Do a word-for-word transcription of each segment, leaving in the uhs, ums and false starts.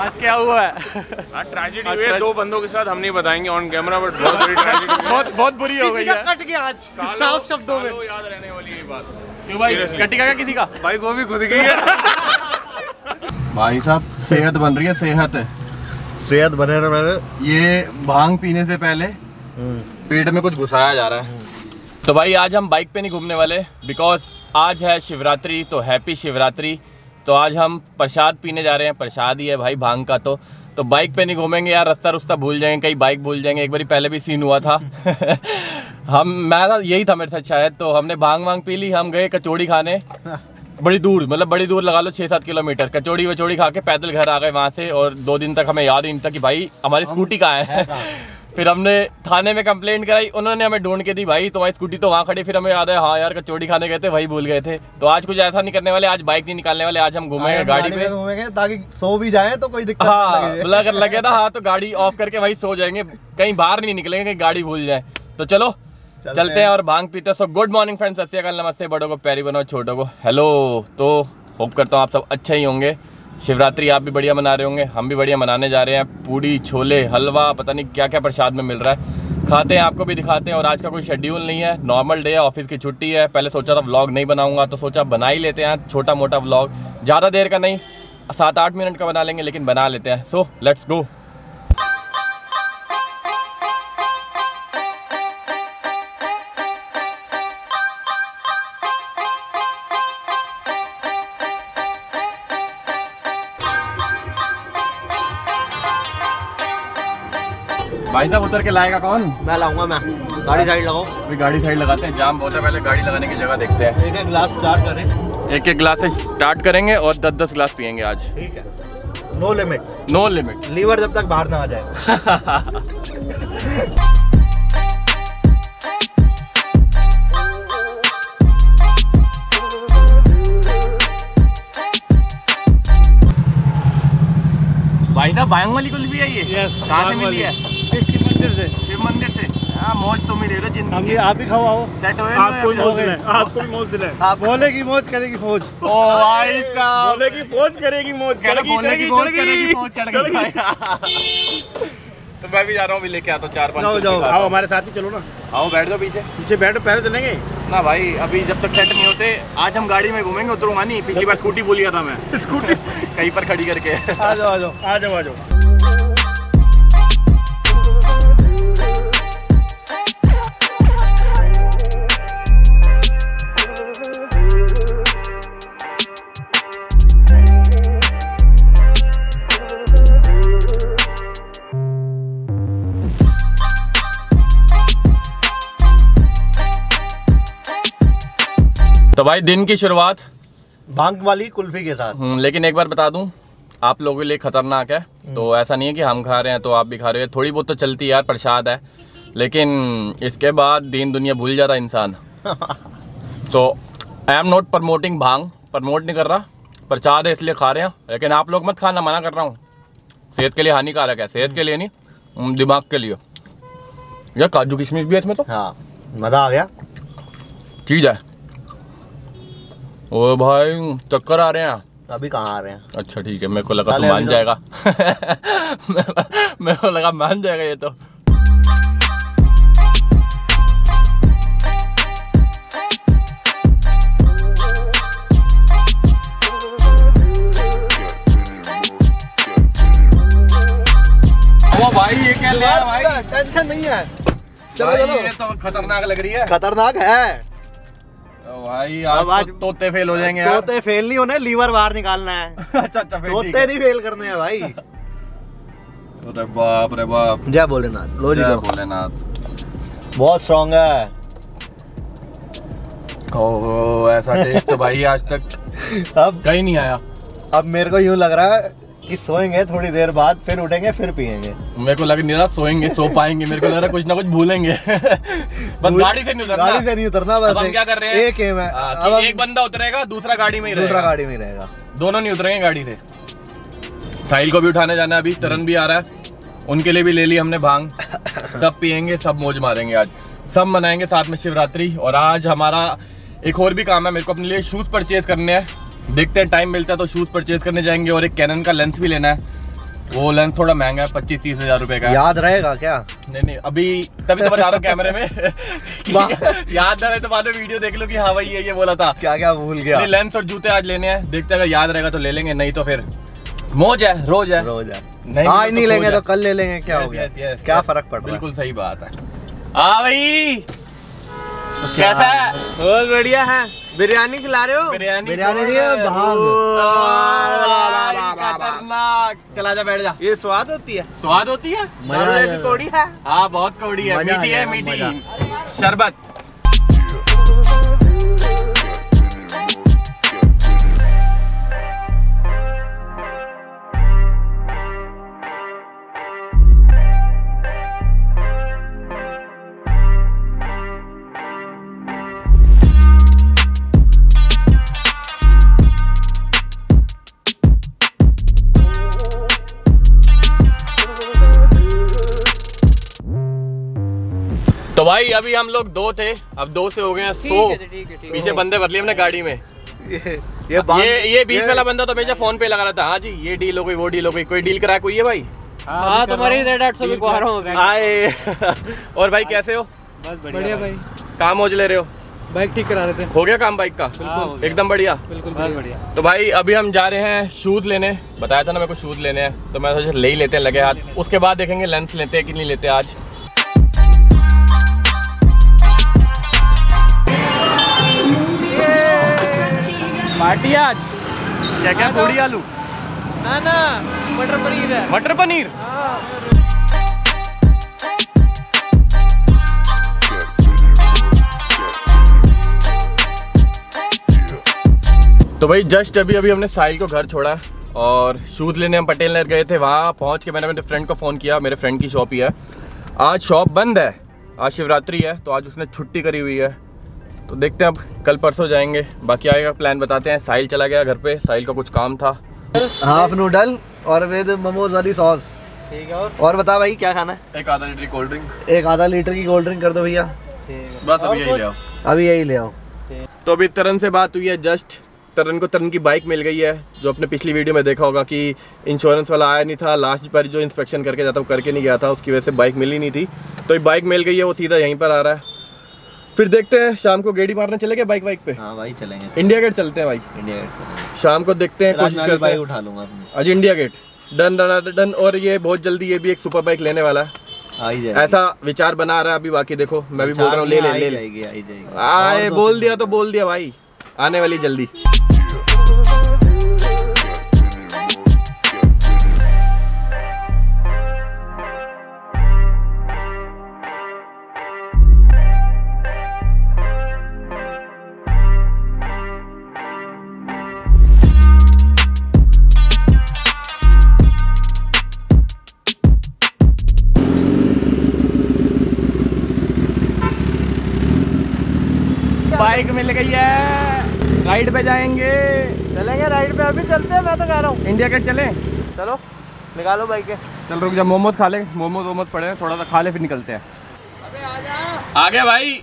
आज क्या हुआ है? आज ट्रेजेडी हुई है दो बंदों के साथ, हम नहीं बताएंगे ऑन कैमरा, बट बहुत बड़ी ट्रेजेडी बहुत बहुत बुरी हो गई है। कट गया आज साफ शब्दों में, याद रहने वाली ये बात। क्यों भाई, कटेगा क्या किसी का? भाई वो भी खुद गई है। भाई साहब सेहत बन रही है, सेहत है, सेहत बने रहे। ये भांग पीने से पहले पेट में कुछ घुसाया जा रहा है। तो भाई आज हम बाइक पे नहीं घूमने वाले, बिकॉज आज है शिवरात्रि, तो हैप्पी शिवरात्रि। तो आज हम प्रसाद पीने जा रहे हैं, प्रसाद ही है भाई भांग का। तो तो बाइक पे नहीं घूमेंगे यार, रास्ता रुस्ता भूल जाएंगे, कहीं बाइक भूल जाएंगे। एक बारी पहले भी सीन हुआ था। हम मैं यही था मेरे साथ शायद, तो हमने भांग वांग पी ली, हम गए कचौड़ी खाने बड़ी दूर, मतलब बड़ी दूर लगा लो छः सात किलोमीटर। कचौड़ी वचौड़ी खा के पैदल घर आ गए वहाँ से, और दो दिन तक हमें याद ही नहीं था कि भाई हमारी स्कूटी कहाँ है। फिर हमने थाने में कंप्लेंट कराई, उन्होंने हमें ढूंढ के दी, भाई तुम्हारी स्कूटी तो वहाँ खड़ी। फिर हमें याद है हाँ यार कचौड़ी खाने गए थे, वही भूल गए थे। तो आज कुछ ऐसा नहीं करने वाले, आज बाइक नहीं निकालने वाले, आज हम घूमेंगे गाड़ी पे, घूमेंगे ताकि सो भी जाए तो कोई दिक्कत हाँ, ना लगे। अगर लगे ना हाँ तो गाड़ी ऑफ करके वही सो जाएंगे, कहीं बाहर नहीं निकलेंगे, कहीं गाड़ी भूल जाए। तो चलो चलते, चलते हैं और भांग पीते हैं। सो गुड मॉर्निंग फ्रेंड्स, सत श्री अकाल, नमस्ते, बड़ों को प्यारी बनाओ, छोटों को हेलो। तो होप करता हूँ आप सब अच्छे ही होंगे। शिवरात्रि आप भी बढ़िया मना रहे होंगे, हम भी बढ़िया मनाने जा रहे हैं। पूड़ी छोले हलवा पता नहीं क्या क्या प्रसाद में मिल रहा है, खाते हैं, आपको भी दिखाते हैं। और आज का कोई शेड्यूल नहीं है, नॉर्मल डे है, ऑफिस की छुट्टी है। पहले सोचा था व्लॉग नहीं बनाऊंगा, तो सोचा बना ही लेते हैं छोटा मोटा व्लॉग, ज़्यादा देर का नहीं, सात आठ मिनट का बना लेंगे, लेकिन बना लेते हैं। So let's go. भाई साहब उतर के लाएगा कौन? मैं लाऊंगा, मैं गाड़ी साइड लगाओ। अभी गाड़ी साइड लगाते हैं, जाम बहुत है, पहले गाड़ी लगाने की जगह देखते हैं। एक एक गिलास स्टार्ट करें, एक एक गिलास से स्टार्ट करेंगे और दस दस गिलास पियेंगे आज। ठीक है, no limit, no limit, liver जब तक बाहर ना आ जाए। भाई साहब भांग वाली कुल्फी है ये? यस। कहाँ से मिली है? शिव मंदिर से। शिव मंदिर से। हाँ, मौज तो मिले जिंदगी। आप भी खाओ, आओ। सेट हो आपको भी मौज दिलाए, आपको भी मौज दिलाए। आप बोलेगी मौज करेगी फौज। ओ भाई साहब, बोलेगी फौज करेगी मौज, चढ़ेगी चढ़ेगी चढ़ेगी फौज चढ़ गई। तो मैं भी जा रहा हूँ, भी लेके आता हूँ चार पाँच। जाओ जाओ, आओ हमारे साथ ही चलो ना। आओ बैठ जाओ पीछे। पीछे बैठो, पहले चलेंगे ना भाई, अभी जब तक सेट नहीं होते। आज हम गाड़ी में घूमेंगे, उतरूंगा नहीं। पिछली बार स्कूटी भूल गया था मैं, स्कूटी कहीं पर खड़ी करके। आ जाओ आ जाओ आ जाओ आ जाओ। तो भाई दिन की शुरुआत भांग वाली कुल्फी के साथ। लेकिन एक बार बता दूं, आप लोगों के लिए खतरनाक है। तो ऐसा नहीं है कि हम खा रहे हैं तो आप भी खा रहे हो, थोड़ी बहुत तो चलती है यार, प्रसाद है। लेकिन इसके बाद दीन दुनिया भूल जाता इंसान। तो I am not promoting bhang, promote नहीं कर रहा, प्रसाद है इसलिए खा रहे हैं। लेकिन आप लोग मत खाना, मना कर रहा हूँ, सेहत के लिए हानिकारक है। सेहत के लिए नहीं, दिमाग के लिए। यार काजू किशमिश भी है इसमें, तो हाँ मजा आ गया, चीज है। ओ भाई चक्कर आ रहे हैं। अभी कहाँ आ रहे हैं? अच्छा ठीक है, मेरे को लगा तो मान जाएगा। मेरे को लगा मान जाएगा ये तो। ओ भाई ये क्या ले आया भाई? टेंशन नहीं है, चलो चलो। ये तो खतरनाक लग रही है। खतरनाक है भाई, आज, आज तो तोते फेल हो जाएंगे यार। तोते फेल नहीं होने, लीवर बाहर निकालना है। अच्छा अच्छा, तोते नहीं फेल करने हैं भाई। अरे बाप रे बाप, जय भोलेनाथ। लो जी, जय भोलेनाथ। बहुत स्ट्रॉन्ग है। ओह ऐसा टेस्ट तो भाई आज तक अब कहीं नहीं आया। अब मेरे को यूं लग रहा है कि सोएंगे, थोड़ी देर बाद फिर उठेंगे, फिर पियेंगे। मेरे को लगा नहीं रहा सोएंगे, सो पाएंगे। मेरे को लग रहा कुछ ना कुछ भूलेंगे। बस गाड़ी से नहीं उतरना, गाड़ी से नहीं उतरना। बस हम क्या कर रहे हैं, एक एम है। अब एक बंदा उतरेगा, दूसरा गाड़ी में ही रहेगा। दूसरा गाड़ी में रहेगा, दोनों नहीं उतरेंगे गाड़ी से। साहिल को भी उठाने जाना है, अभी तरन भी आ रहा है, उनके लिए भी ले ली हमने भांग। सब पियेंगे, सब मौज मारेंगे, आज सब मनाएंगे साथ में शिवरात्रि। और आज हमारा एक और भी काम है, मेरे को अपने लिए शूज़ परचेज करने हैं। देखते हैं टाइम मिलता है तो शूज़ परचेज करने जाएंगे, और एक कैनन का लेंस भी लेना है। वो लेंस थोड़ा महंगा है, पच्चीस तीस हजार रुपए का। याद रहेगा क्या? नहीं नहीं अभी तभी तो बता रहा हूँ कैमरे में याद ना रहे तो बाद में वीडियो देख लो कि हाँ भाई ये ये बोला था। क्या क्या भूल गया? लेंस और जूते आज लेने हैं, देखते हैं अगर याद रहेगा तो ले लेंगे, नहीं तो फिर मौज है, रोज है रोज है। नहीं आज नहीं लेंगे तो कल ले लेंगे, क्या हो गया? क्या फर्क पड़ रहा है? बिल्कुल सही बात है। हाँ भाई कैसा है? बहुत बढ़िया है। बिरयानी खिला रहे हो? बिरयानी बिरयानी नहीं है, भाग। खतरनाक। चला जा बैठ जा। ये स्वाद होती है, स्वाद होती है, मजा आया। कौड़ी है। हाँ बहुत कौड़ी है, मजा मीठी है, आया, मीठी मजा। शरबत। तो भाई अभी हम लोग दो थे, अब दो से हो गए हैं सौ। पीछे बंदे भर लिए हमने गाड़ी में। ये ये ये, ये बीच वाला बंदा तो मेरे फोन पे लगा रहा था। हाँ जी ये डील हो गई, वो डील हो गई। कोई डील करा कोई है भाई? हाँ तुम्हारी आठ सौ भी रहा हूँ। आए और भाई कैसे हो? बस बढ़िया भाई। काम मौज ले रहे हो? बाइक ठीक करा रहे थे। हो गया काम बाइक का? बिल्कुल एकदम बढ़िया। बिल्कुल बढ़िया। तो भाई अभी हम जा रहे हैं शूज लेने, बताया था ना मेरे को शूज लेने हैं, तो मैं सोचा ले ही लेते हैं लगे हाथ, उसके बाद देखेंगे लेंस लेते हैं कि नहीं लेते आज। पार्टी आज क्या क्या? पूड़ी आलू ना ना मटर पनीर है। मटर पनीर। तो भाई जस्ट अभी अभी हमने साहिल को घर छोड़ा और शूज़ लेने हम पटेल नगर गए थे। वहाँ पहुँच के मैंने मेरे फ्रेंड को फ़ोन किया, मेरे फ्रेंड की शॉप ही है। आज शॉप बंद है, आज शिवरात्रि है तो आज उसने छुट्टी करी हुई है। तो देखते हैं अब कल परसों जाएंगे, बाकी आएगा प्लान बताते हैं। साहिल चला गया घर पे, साहिल का कुछ काम था। हाफ नूडल और विद मोमोज वाली सॉस। ठीक है। और और बता भाई क्या खाना है? एक आधा लीटर कोल्ड ड्रिंक। एक आधा लीटर की कोल्ड ड्रिंक कर दो भैया। बस अभी यही ले आओ। अभी यही ले आओ। तो अभी तरन से बात हुई है जस्ट। तरन को तरन की बाइक मिल गई है, जो अपने पिछली वीडियो में देखा होगा कि इंश्योरेंस वाला आया नहीं था। लास्ट बार जो इंस्पेक्शन करके जाता वो करके नहीं गया था, उसकी वजह से बाइक मिली नहीं थी। तो ये बाइक मिल गई है, वो सीधा यहीं पर आ रहा है। फिर देखते हैं शाम को गेड़ी मारने चले गए बाइक बाइक पे। हाँ भाई चलेंगे, इंडिया गेट चलते हैं भाई। इंडिया गेट शाम को देखते हैं, कोशिश करते हैं। उठा लूंगा आज India Gate done done done. और ये बहुत जल्दी ये भी एक सुपर बाइक लेने वाला है, आई जाएगी। ऐसा विचार बना रहा है अभी। बाकी देखो मैं भी बोल रहा हूँ ले ले ले ले जाएगी, आई जाएगी। आए बोल दिया तो बोल दिया भाई, आने वाली जल्दी। बाइक मिल गई है, राइड पे जाएंगे। चलेंगे राइड पे, अभी चलते हैं। मैं तो कह रहा हूँ इंडिया गेट चले। चलो निकालो बाइक के। चल रुक जा, मोमोज खा ले, मोमोज वोमोज पड़े हैं, थोड़ा सा खा ले फिर निकलते हैं। अबे आजा। आ गया भाई।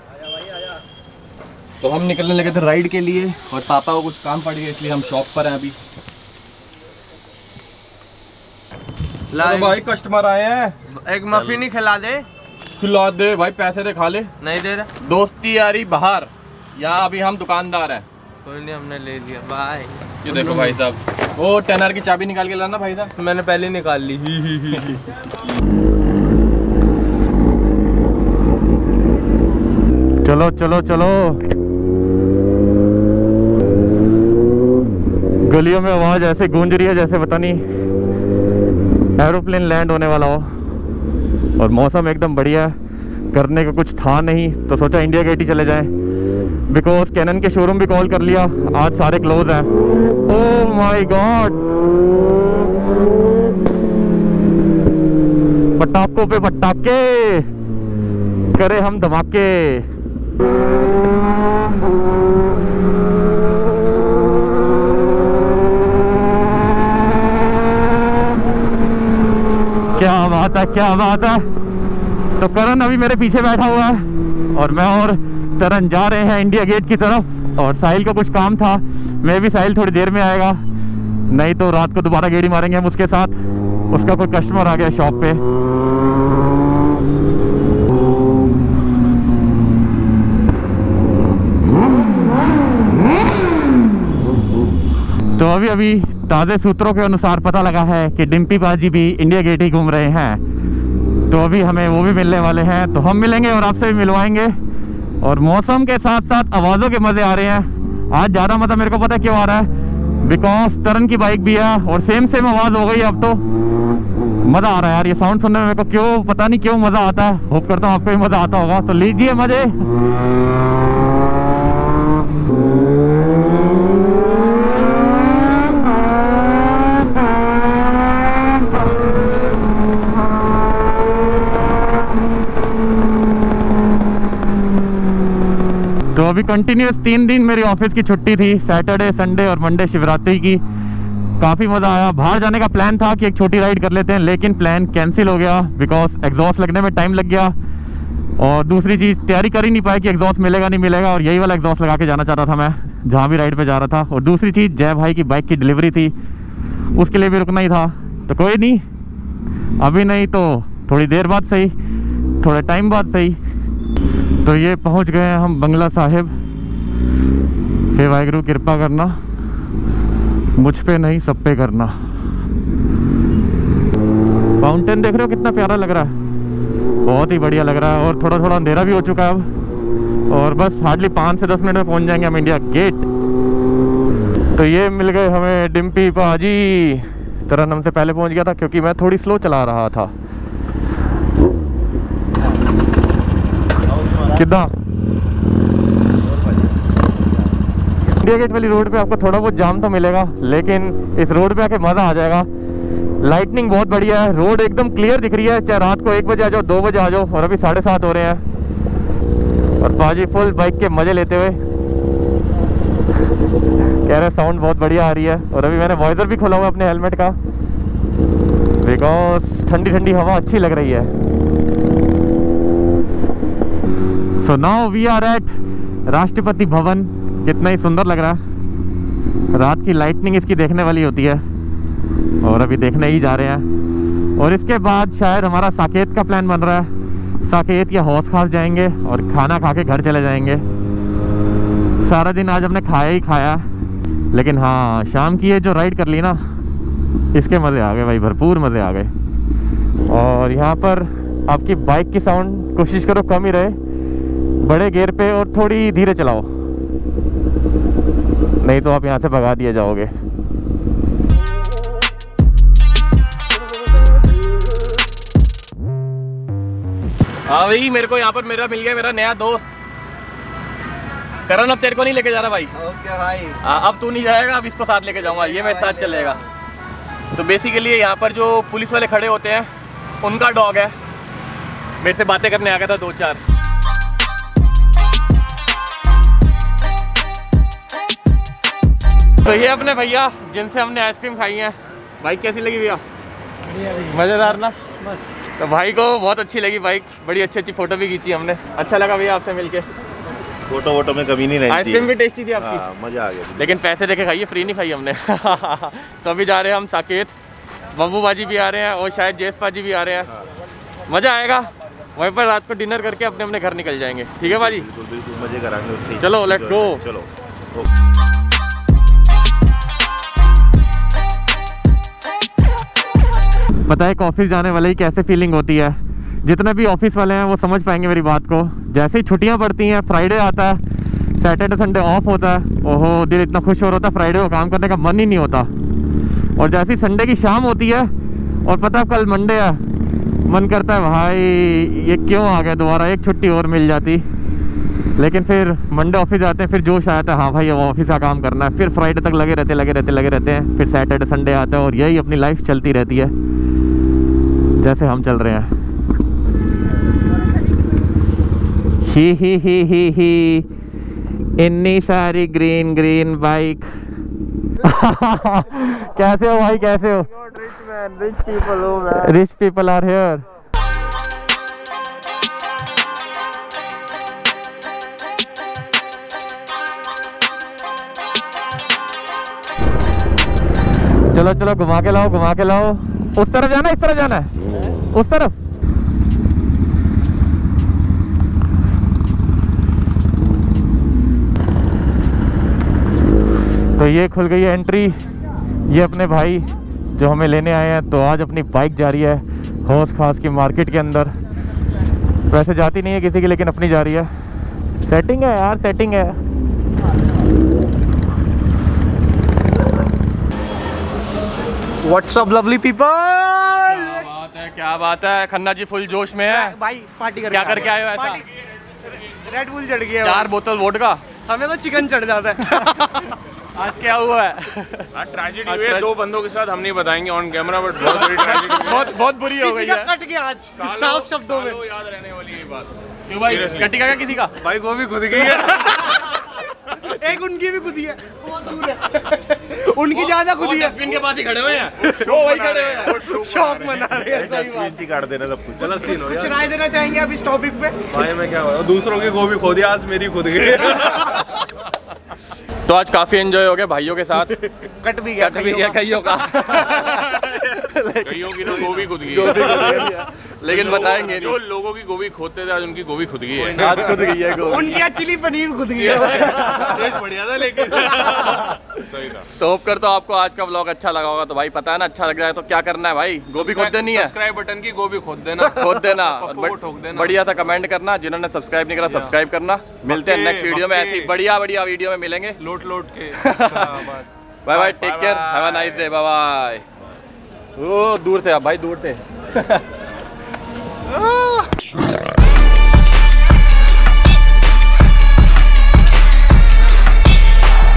तो हम निकलने लगे थे राइड के लिए और पापा को कुछ काम पड़ गया, इसलिए हम शॉप पर हैं अभी। तो भाई कस्टमर आए हैं, एक मफिन ही खिला दे। खिला दे भाई, पैसे दे, खा ले। नहीं दे रहा। दोस्ती यारी बाहर, यहाँ अभी हम दुकानदार हैं। कोई नहीं, हमने ले लिया। बाय। ये देखो भाई साहब, वो टेनर की चाबी निकाल के लाना भाई साहब। मैंने पहले निकाल ली। चलो चलो चलो, गलियों में आवाज ऐसे गूंज रही है जैसे पता नहीं एरोप्लेन लैंड होने वाला हो। और मौसम एकदम बढ़िया है, करने का कुछ था नहीं तो सोचा इंडिया गेट ही चले जाएं। बिकॉज कैनन के शोरूम भी कॉल कर लिया, आज सारे क्लोज हैं। ओह माय गॉड, पटाखों पे पटाखे करे हम धमाके। क्या बात है, क्या बात है। तो करण अभी मेरे पीछे बैठा हुआ है और मैं और तरन जा रहे हैं इंडिया गेट की तरफ। और साहिल का कुछ काम था, मैं भी साहिल थोड़ी देर में आएगा, नहीं तो रात को दोबारा गेड़ी मारेंगे हम उसके साथ। उसका कोई कस्टमर आ गया शॉप पे। तो अभी अभी ताज़े सूत्रों के अनुसार पता लगा है कि डिम्पी पाजी भी इंडिया गेट ही घूम रहे हैं, तो अभी हमें वो भी मिलने वाले हैं, तो हम मिलेंगे और आपसे भी मिलवाएंगे। और मौसम के साथ साथ आवाज़ों के मज़े आ रहे हैं। आज ज़्यादा मज़ा मेरे को पता क्यों आ रहा है, बिकॉज तरन की बाइक भी है और सेम सेम आवाज़ हो गई है। अब तो मज़ा आ रहा है यार, ये साउंड सुनने में मेरे को क्यों पता नहीं क्यों मज़ा आता है। होप करता हूँ आपको भी मज़ा आता होगा, तो लीजिए मज़े। तो अभी कंटिन्यूस तीन दिन मेरी ऑफिस की छुट्टी थी, सैटरडे संडे और मंडे शिवरात्रि की। काफ़ी मज़ा आया। बाहर जाने का प्लान था कि एक छोटी राइड कर लेते हैं, लेकिन प्लान कैंसिल हो गया बिकॉज एग्जॉस्ट लगने में टाइम लग गया। और दूसरी चीज़ तैयारी कर ही नहीं पाया कि एग्जॉस्ट मिलेगा नहीं मिलेगा, और यही वाला एग्जॉस्ट लगा के जाना चाहता था मैं जहाँ भी राइड पे जा रहा था। और दूसरी चीज़ जय भाई की बाइक की डिलीवरी थी, उसके लिए भी रुकना ही था। तो कोई नहीं, अभी नहीं तो थोड़ी देर बाद सही, थोड़े टाइम बाद सही। तो ये पहुंच गए हैं हम बंगला साहिब। हे वाहिगुरु कृपा करना, मुझ पे नहीं सब पे करना। फाउंटेन देख रहे हो कितना प्यारा लग रहा है, बहुत ही बढ़िया लग रहा है। और थोड़ा थोड़ा अंधेरा भी हो चुका है अब, और बस हार्डली पाँच से दस मिनट में पहुंच जाएंगे हम इंडिया गेट। तो ये मिल गए हमें डिम्पी पाजी। तरन हमसे पहले पहुंच गया था क्योंकि मैं थोड़ी स्लो चला रहा था। कितना इंडिया गेट वाली रोड पे आपको थोड़ा बहुत जाम तो मिलेगा, लेकिन इस रोड पे आके मज़ा आ जाएगा। लाइटनिंग बहुत बढ़िया है, रोड एकदम क्लियर दिख रही है, चाहे रात को एक बजे आ जाओ दो बजे आ जाओ। और अभी साढ़े सात हो रहे हैं और पाजी फुल बाइक के मज़े लेते हुए कह रहे साउंड बहुत बढ़िया आ रही है। और अभी मैंने वॉइजर भी खोला हुआ अपने हेलमेट का, बिकॉज ठंडी ठंडी हवा अच्छी लग रही है। So now we are at Rashtrapati Bhavan. कितना ही सुंदर लग रहा है, रात की लाइटनिंग इसकी देखने वाली होती है, और अभी देखने ही जा रहे हैं। और इसके बाद शायद हमारा साकेत का प्लान बन रहा है, साकेत या हौस खास जाएंगे और खाना खा के घर चले जाएंगे। सारा दिन आज हमने खाया ही खाया, लेकिन हाँ शाम की ये जो राइड कर ली ना, इसके मज़े आ गए भाई, भरपूर मज़े आ गए। और यहाँ पर आपकी बाइक की साउंड कोशिश करो कम ही रहे, बड़े गियर पे और थोड़ी धीरे चलाओ, नहीं तो आप यहाँ से भगा दिए जाओगे। हाँ भाई, मेरे को यहाँ पर मेरा मिल गया मेरा नया दोस्त करण। अब तेरे को नहीं लेके जा रहा भाई। ओके भाई। आ, अब तू नहीं जाएगा, अब इसको साथ लेके जाऊंगा, ये मेरे साथ चलेगा। तो बेसिकली यहाँ पर जो पुलिस वाले खड़े होते हैं उनका डॉग है, मेरे से बातें करने आ गया था दो चार। तो ये अपने भैया जिनसे हमने आइसक्रीम खाई है। बाइक कैसी लगी भैया? मज़ेदार ना? मस्त। तो भाई को बहुत अच्छी लगी बाइक, बड़ी अच्छी अच्छी फोटो भी खींची हमने। अच्छा लगा भैया आपसे मिलके। फोटो वोटो में कमी नहीं रही। आइसक्रीम भी टेस्टी थी आपकी। हाँ, मज़ा आ गया, लेकिन पैसे देके खाइए, फ्री नहीं खाई हमने। तो अभी जा रहे हैं हम साकेत, बब्बू बाजी भी आ रहे हैं और शायद जयस पाजी भी आ रहे हैं। मज़ा आएगा, वहीं पर रात को डिनर करके अपने अपने घर निकल जाएंगे। ठीक है बाजी? बिल्कुल बिल्कुल मज़े कराएंगे। चलो लेट्स गो। चलो। पता है एक ऑफिस जाने वाले की कैसे फीलिंग होती है, जितने भी ऑफिस वाले हैं वो समझ पाएंगे मेरी बात को। जैसे ही छुट्टियां पड़ती हैं, फ्राइडे आता है, सैटरडे संडे ऑफ होता है, ओहो दिल इतना खुश हो रहा होता है, फ्राइडे को काम करने का मन ही नहीं होता। और जैसे ही संडे की शाम होती है और पता है कल मंडे है, मन करता है भाई ये क्यों आ गया दोबारा, एक छुट्टी और मिल जाती। लेकिन फिर मंडे ऑफिस जाते हैं, फिर जोश आता है, हाँ भाई अब ऑफिस का काम करना है। फिर फ्राइडे तक लगे रहते लगे रहते लगे रहते हैं, फिर सैटरडे संडे आता है और यही अपनी लाइफ चलती रहती है जैसे हम चल रहे हैं। ही ही ही ही ही इतनी सारी ग्रीन ग्रीन बाइक। कैसे हो भाई, कैसे हो? Rich people are here. चलो चलो घुमा के लाओ घुमा के लाओ। उस तरफ जाना इस तरफ जाना है? उस तरफ। तो ये खुल गई है एंट्री। ये अपने भाई जो हमें लेने आए हैं, तो आज अपनी बाइक जा रही है हौस खास की मार्केट के अंदर। वैसे जाती नहीं है किसी की, लेकिन अपनी जा रही है। सेटिंग है यार, सेटिंग है। What's up lovely people. क्या बात है, क्या बात है। खन्ना जी फुल जोश में है भाई पार्टी कर क्या करके आए हो ऐसा? रेड बुल चढ़ गया। चार बोतल वोडका। हमें तो चिकन चढ़ जाता है। आज क्या हुआ है? ट्रेजेडी हुई है दो बंदों के साथ, हम नहीं बताएंगे ऑन कैमरा, बट बहुत बड़ी ट्रेजेडी। बहुत बहुत बुरी हो गई है। कट गया आज साफ शब्दों में। याद रहने वाली ये बात। क्यों भाई, कटेगा क्या किसी का? भाई वो भी खुद गई है। एक उनकी भी खुदी है, बहुत दूर है। उनकी ज्यादा खुदी है। डस्टबिन के पास ही खड़े हुए हैं। शो वही खड़े हुए हैं। शौक मना रहे हैं। सही बात। स्क्रीन काट देना सब कुछ। चलो सीन हो कुछ राय देना चाहेंगे अब इस टॉपिक पे? भाई मैं क्या बोलूं, दूसरों की गोभी खो दिया, आज मेरी खुद गई। तो आज काफी एंजॉय हो गया भाइयों के साथ। कट भी गया, कट भी गया कईयों का। कईयों की तो गोभी खुद गई है। लेकिन बताएंगे जो लोगों की गोभी खोदते थे, आज उनकी गोभी खुद गई है। आज खुद गई है गोभी। उनकी आज चिली पनीर खुद गई है। टेस्ट बढ़िया था लेकिन सही था। तो होप करता हूँ आपको आज का व्लॉग अच्छा लगा होगा। तो भाई पता है ना, अच्छा लग रहा है तो क्या करना है भाई, गोभी खोद देनी है। सब्सक्राइब बटन की गोभी खोद देना, खोद देना और पप्पू को ठोक देना। बढ़िया सा कमेंट करना। जिन्होंने सब्सक्राइब नहीं करा सब्सक्राइब करना। मिलते हैं मक्के, नेक्स्ट वीडियो में, मक्के। ऐसी बढ़िया बढ़िया वीडियो में मिलेंगे। लोट लोट के। Bye bye, take care, have a nice day, bye bye. ओ दूर थे आप भाई, दूर थे।